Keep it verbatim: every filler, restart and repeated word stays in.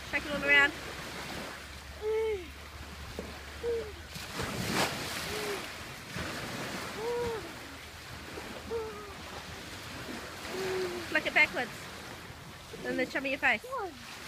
Take it all around. Flick it backwards. And then show me your face.